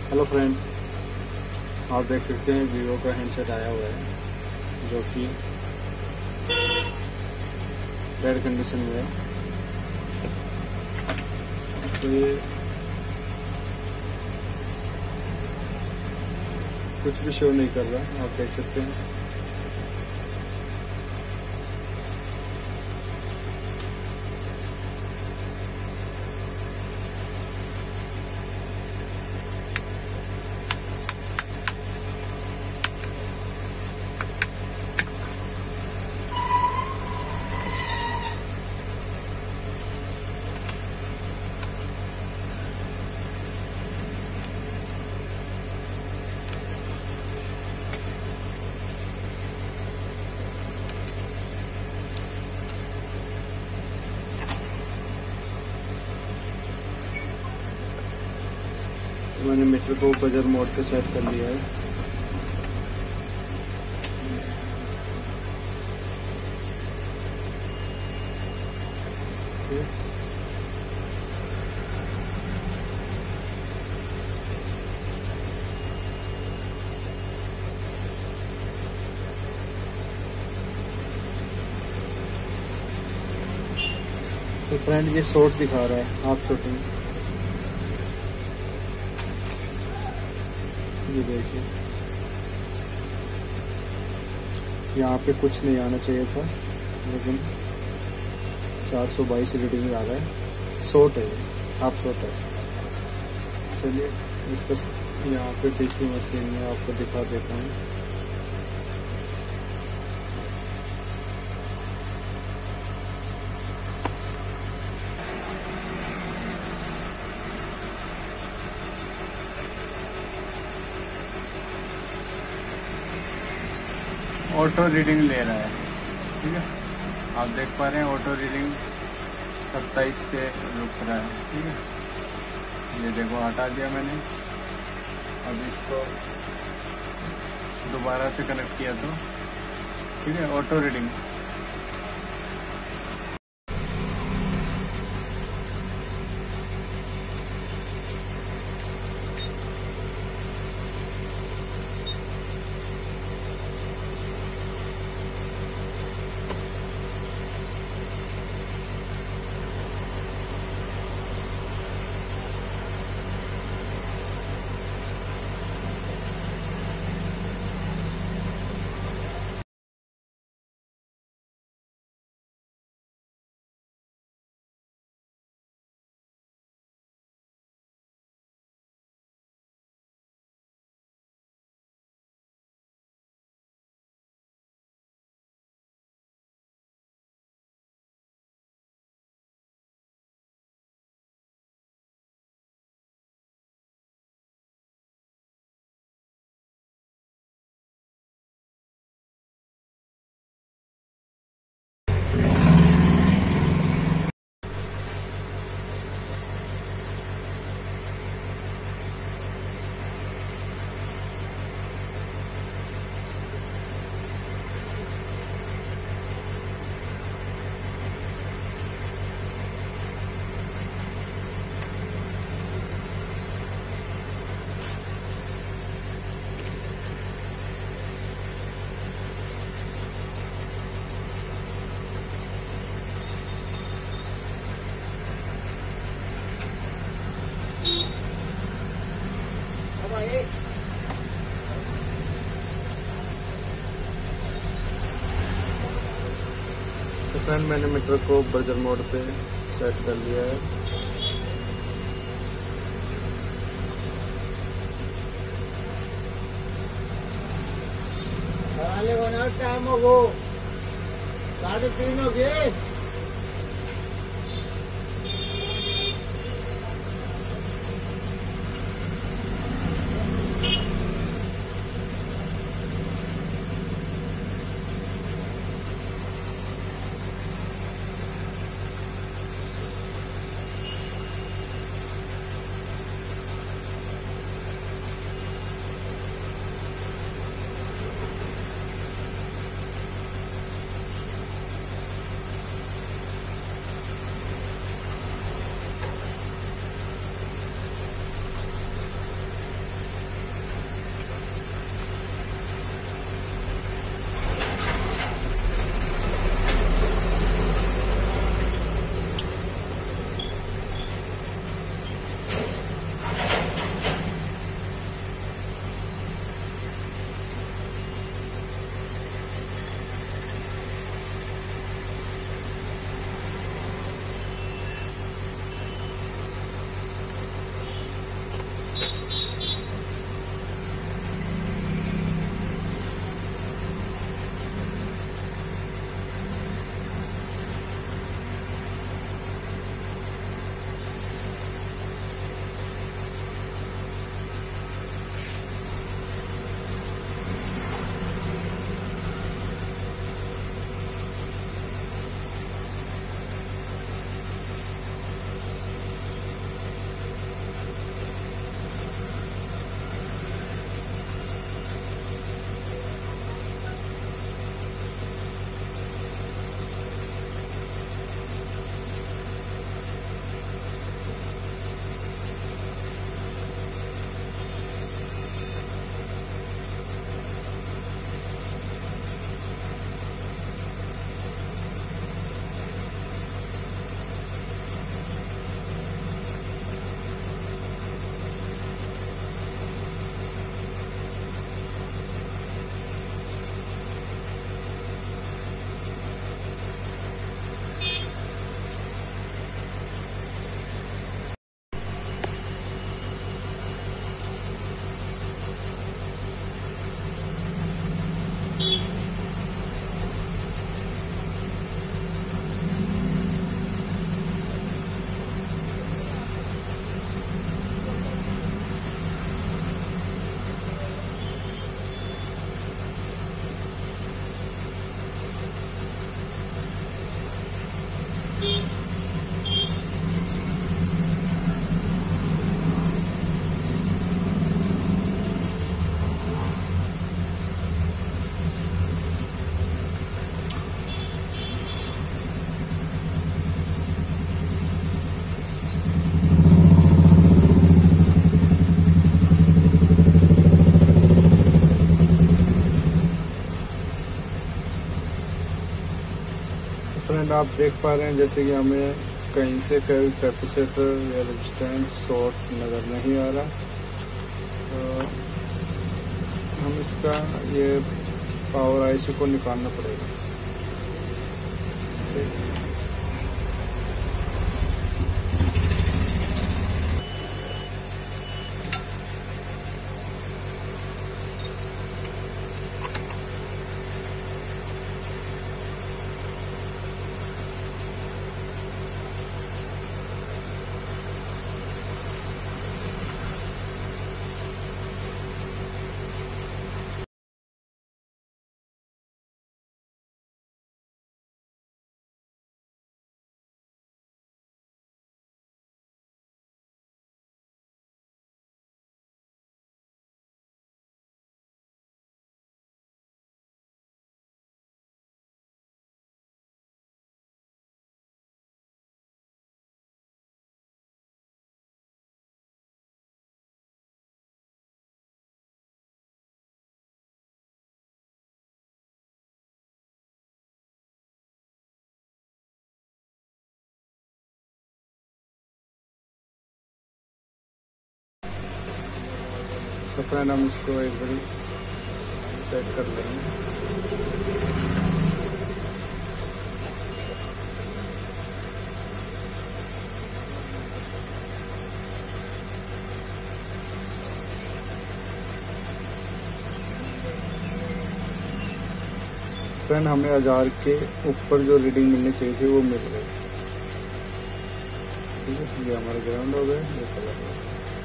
Hello friend, आप देख सकते हैं वीवो का हैंडसेट आया हुआ है जो कि रेड कंडीशन में है। तो ये कुछ भी शो नहीं कर रहा, आप देख सकते हैं। मैंने मीटर को बजर मोड पे सेट कर लिया है। तो फ्रेंड ये शॉट दिखा रहा है, हाफ शॉटिंग। ये देखिए, यहाँ पे कुछ नहीं आना चाहिए था, लेकिन 422 रीडिंग आ रहा है। शॉट है, हाफ शॉट है। चलिए इसको यहाँ पे डीसी मशीन में आपको दिखा देता हूँ। ऑटो रीडिंग ले रहा है, ठीक है। आप देख पा रहे हैं ऑटो रीडिंग 27 पे रुक रहा है, ठीक है। ये देखो, हटा दिया मैंने। अब इसको दोबारा से कनेक्ट किया तो ठीक है, ऑटो रीडिंग। तो फ्रेंड, मैंने मीटर को बजर मोड पे सेट कर लिया है। टाइम हो 3:30 हो गए। फ्रेंड आप देख पा रहे हैं जैसे कि हमें कहीं से कोई कैपेसिटर या रेजिस्टेंस शॉर्ट नज़र नहीं आ रहा। तो हम इसका ये पावर आईसी को निकालना पड़ेगा। तो फ्रेंड हम इसको एक बार चेक कर लेंगे। फ्रेंड हमें 1000 के ऊपर जो रीडिंग मिलनी चाहिए थी वो मिल गई। ठीक है, ये हमारा ग्राउंड हो गया, ये कलर हो गया।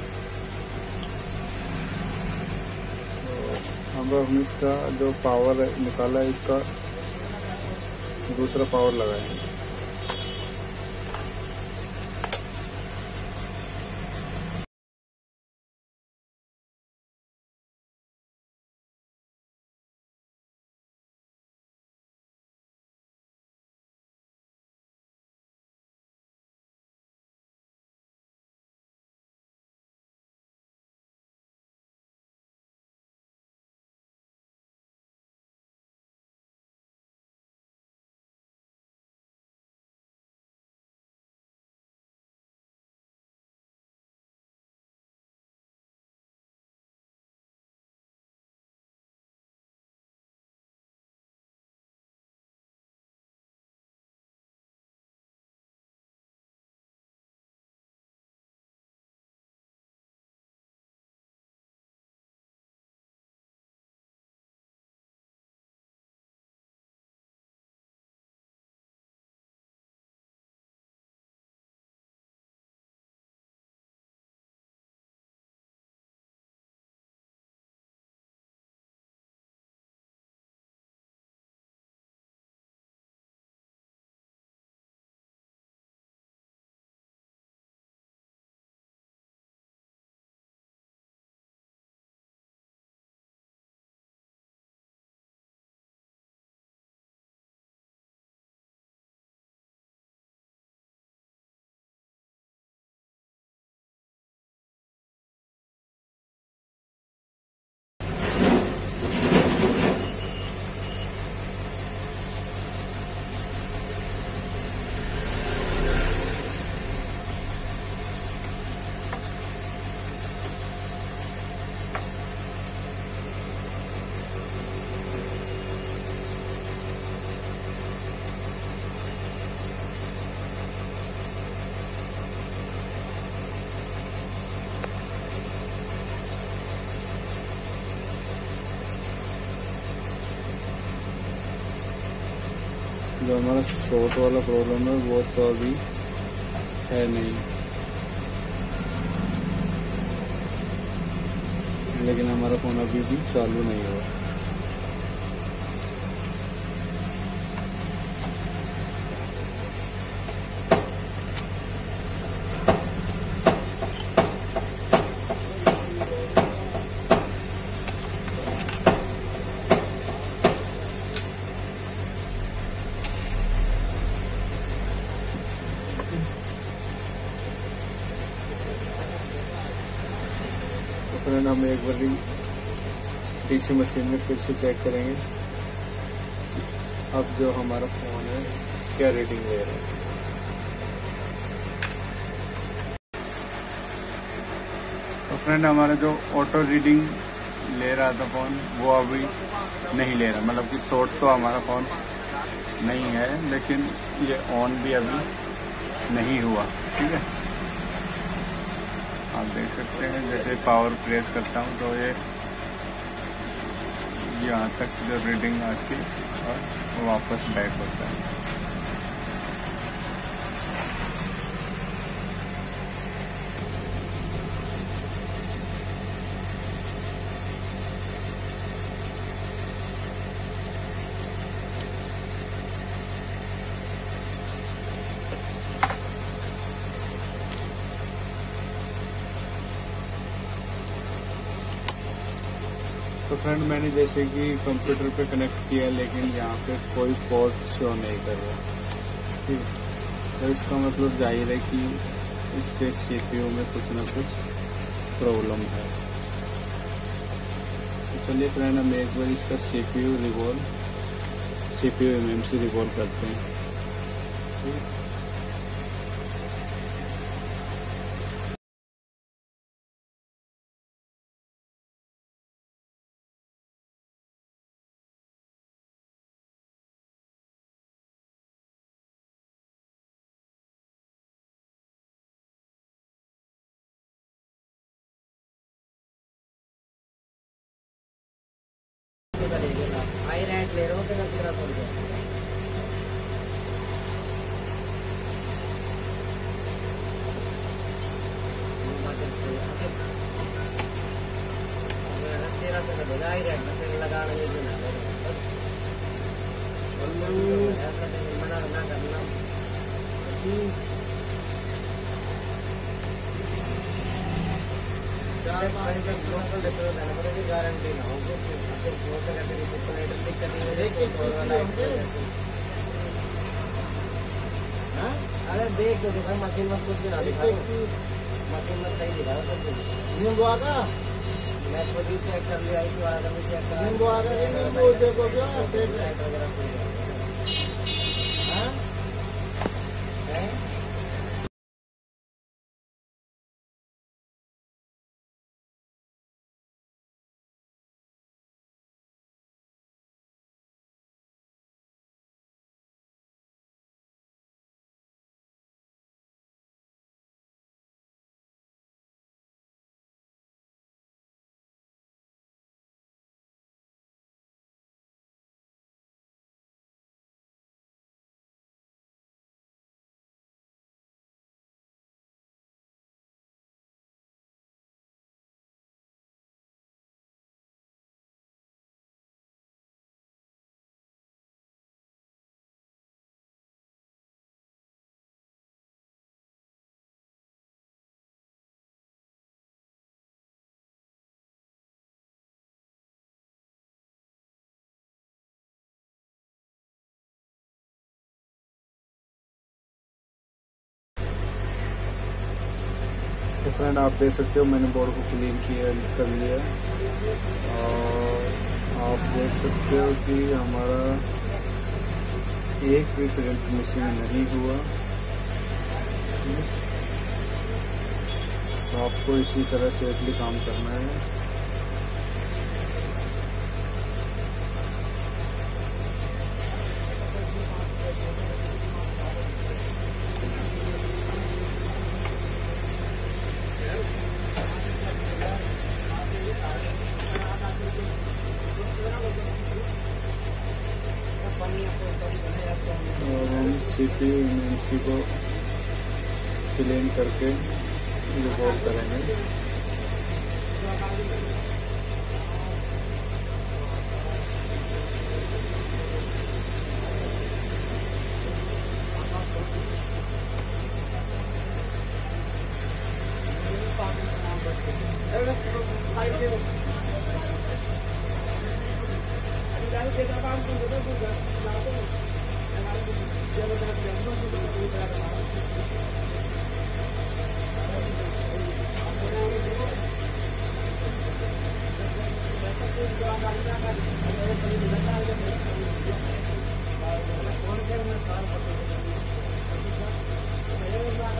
हम इसका जो पावर निकाला है इसका दूसरा पावर लगाएंगे। जो हमारा शॉर्ट वाला प्रॉब्लम है वो तो अभी है नहीं, लेकिन हमारा फोन अभी भी चालू नहीं हुआ। फ्रेंड हम एक बार डीसी मशीन में फिर से चेक करेंगे। अब जो हमारा फ़ोन है क्या रीडिंग ले रहा है। तो फ्रेंड हमारा जो ऑटो रीडिंग ले रहा था फ़ोन वो अभी नहीं ले रहा, मतलब कि शॉर्ट तो हमारा फ़ोन नहीं है, लेकिन ये ऑन भी अभी नहीं हुआ। ठीक है, आप देख सकते हैं जैसे पावर प्रेस करता हूँ तो ये यहाँ तक जो रीडिंग आती है और वापस बैक होता है। तो फ्रेंड मैंने जैसे कि कंप्यूटर पे कनेक्ट किया, लेकिन यहाँ पे कोई पोर्ट शो नहीं कर रहा। ठीक है, तो इसका मतलब जाहिर है कि इसके सीपीयू में कुछ ना कुछ प्रॉब्लम है। तो चलिए फ्रेंड हम एक बार इसका सीपीयू एमएमसी रिवॉल्व करते हैं। ठीक है, आई रेंट ले रहा हूँ तो 1300 रुपये। आई रेंट लगाना मना ना करना। गारंटी ना हो अरे देख तो दिखा, मशीन मत कुछ भी ना दिखा, मशीन मत सही दिखा। मैं खुद ही चेक कर लिया, इसी वाला भी चेक कर तो फ्रेंड आप देख सकते हो मैंने बोर्ड को क्लीन कर लिया, और आप देख सकते हो कि हमारा एक भी प्रिंट मिसिंग नहीं हुआ। तो आपको इसी तरह सेफली काम करना है। और हम सीपीयू एमएमसी को क्लीन करके रिवॉल्व करेंगे।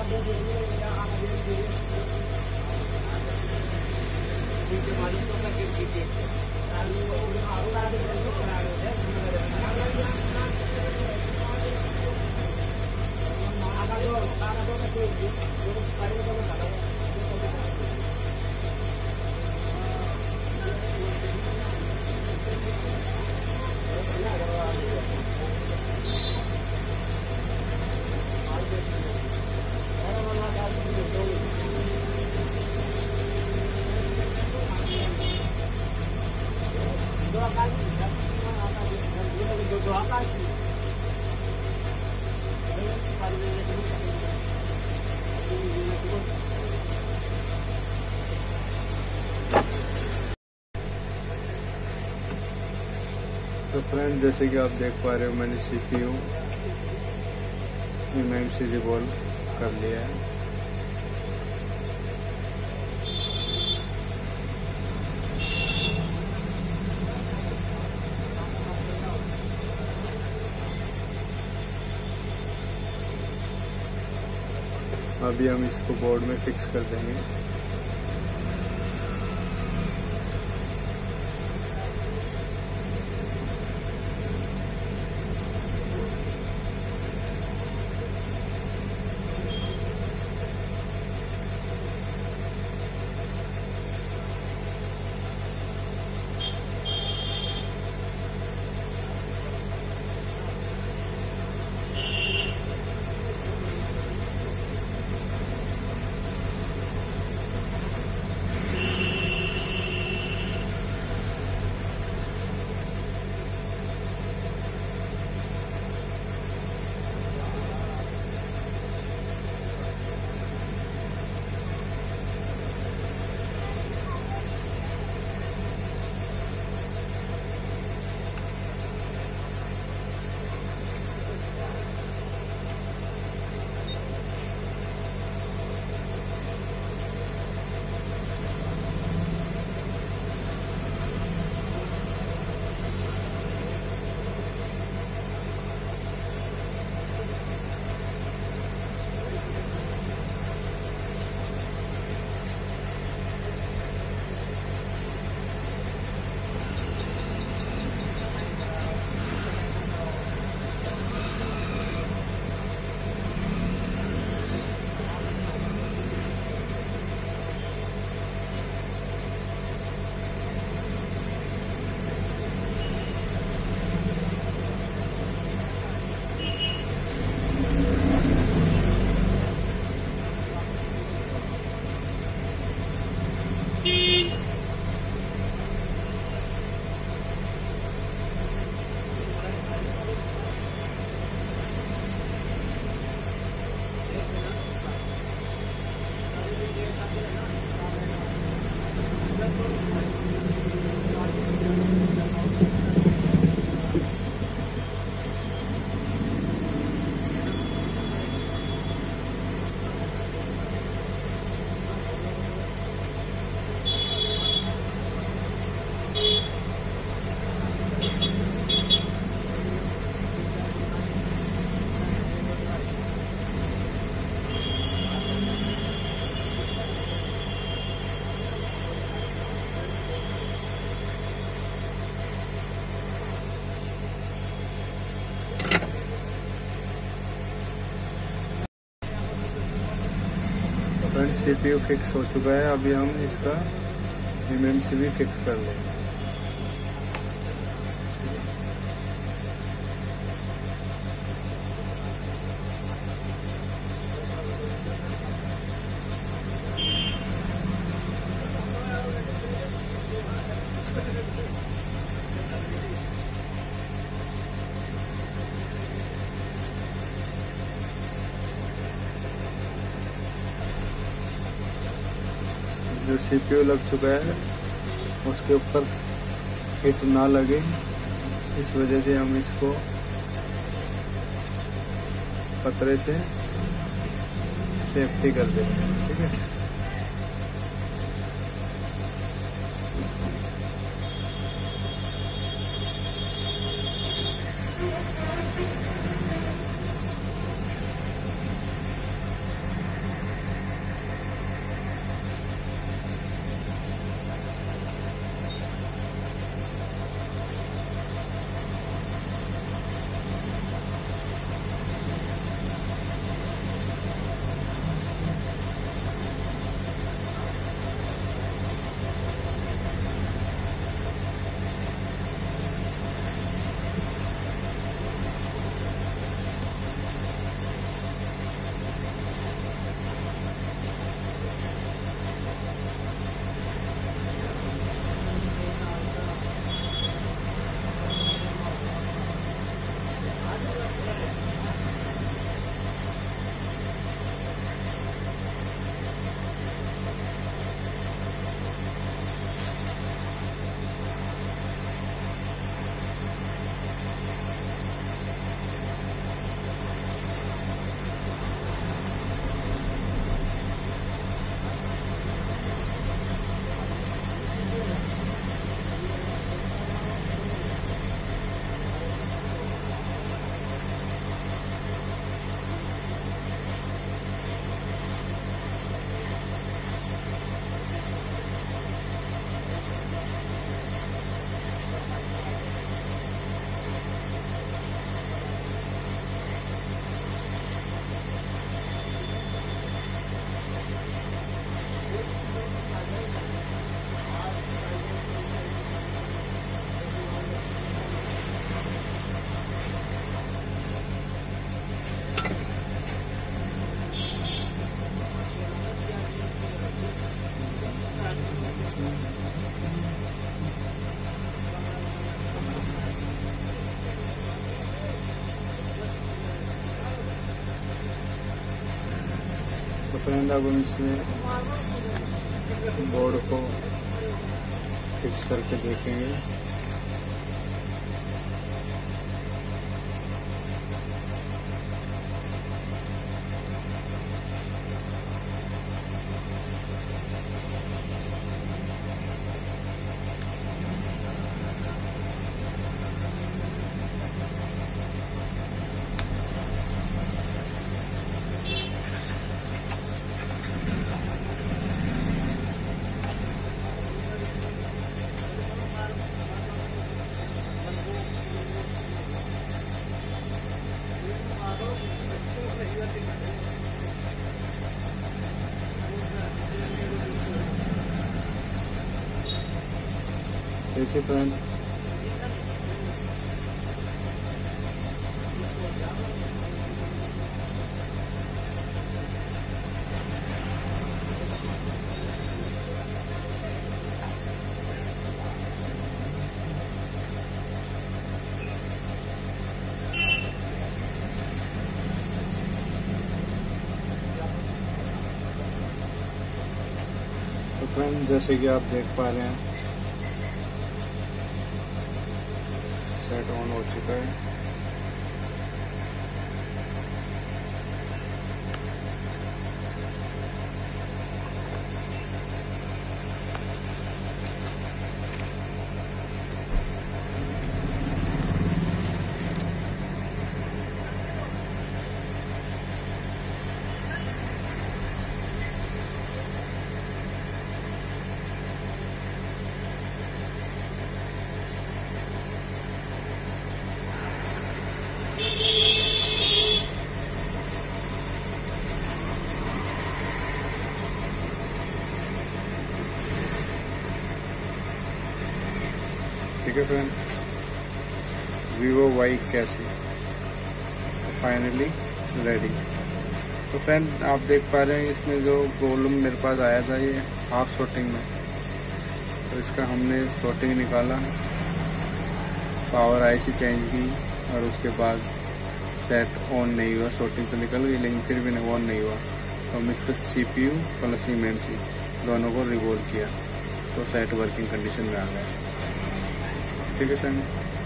तो फ्रेंड, जैसे कि आप देख पा रहे हो, मैंने CPU MMC रिवॉल्व कर लिया है। अभी हम इसको बोर्ड में फिक्स कर देंगे। फ्रंट CPU फिक्स हो चुका है। अभी हम इसका MMC भी फिक्स कर लेंगे। जो CPU लग चुका है उसके ऊपर हिट ना लगे, इस वजह से हम इसको पतरे से सेफ्टी कर देते हैं। ठीक है। फ्रेंड अब हम इसमें बोर्ड को फिक्स करके देखेंगे। देखिए फ्रेंड, तो फ्रेंड जैसे कि आप देख पा रहे हैं सेट ऑन हो चुका है। ठीक है friend, Vivo y81 finally ready. तो फ्रेंड आप देख पा रहे हैं इसमें जो प्रॉब्लम मेरे पास आया था ये हाफ शॉटिंग में, तो इसका हमने शॉटिंग निकाला, पावर आईसी चेंज की और उसके बाद सेट ऑन नहीं हुआ। शॉटिंग तो निकल गई लेकिन फिर भी ऑन नहीं हुआ, तो हम इसका CPU प्लस मेमोरी दोनों को रिवॉल्व किया तो सेट वर्किंग कंडीशन में आ गया। ठीक है सर।